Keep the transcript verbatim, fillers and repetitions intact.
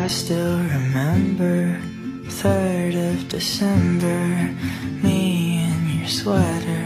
Still remember third of December, me in your sweater.